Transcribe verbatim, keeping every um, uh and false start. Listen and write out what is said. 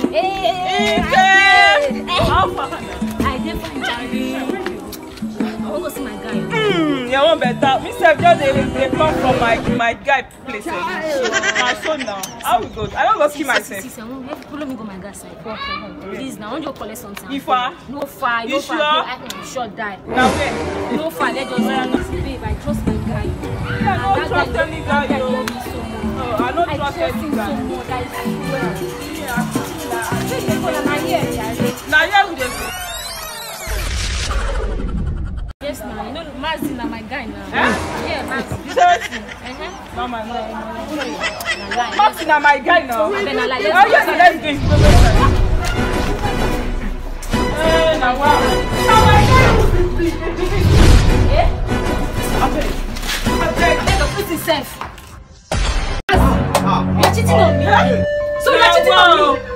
Hey, how far? I didn't find Charlie. I want to see my guy. Hmm, you want better? Me self just they, they come from my my guy place. Now so now, how we go? I don't go see myself. Follow me go my guy side. Please now, I want you to collect something. If I no fire, you no sure? fire. I'm sure die. Now where? No fire. Let just babe. I trust my guy. I don't trust any guy. Oh, I don't trust any guy. So much. I swear. Yeah. Now here we go. Yes, now you know Mazzy na my guy now. Eh? Yeah, Mazzy. Seriously? Uh-huh. No, my no. Mazzy na my guy now. Then I like. Oh yes, let's go. Hey, now wow. Now my guy. Eh? Okay. Okay. Let the put himself. You're cheating on me. So you're cheating on me.